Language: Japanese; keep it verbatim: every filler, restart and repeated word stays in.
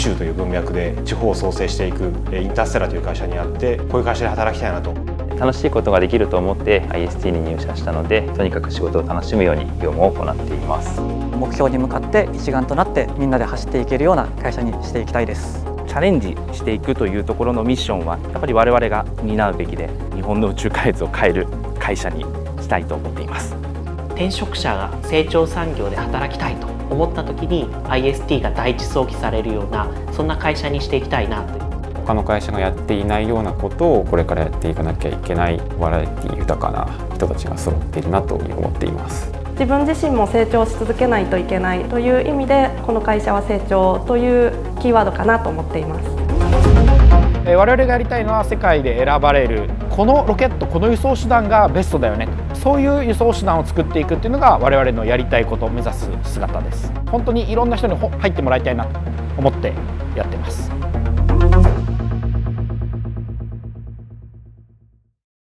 宙という文脈で地方を創生していくインターステラーという会社にあって、こういう会社で働きたいなと。 楽しいことができると思って アイエスティー に入社したので、とにかく仕事を楽しむように業務を行っています。 目標に向かって一丸となってみんなで走っていけるような会社にしていきたいです。 チャレンジしていくというところのミッションはやっぱり我々が担うべきで、日本の宇宙開発を変える会社にしたいと思っています。 転職者が成長産業で働きたいと思った時に アイエスティー が第一早期されるような、そんな会社にしていきたいなと。 他の会社がやっていないようなことをこれからやっていかなきゃいけないバラエティ豊かな人たちが揃っているなと思っています。 自分自身も成長し続けないといけないという意味で、この会社は成長というキーワードかなと思っています。 我々がやりたいのは世界で選ばれるこのロケット、この輸送手段がベストだよね、そういう輸送手段を作っていくっていうのが我々のやりたいことを目指す姿です。本当にいろんな人に入ってもらいたいなと思ってやってます。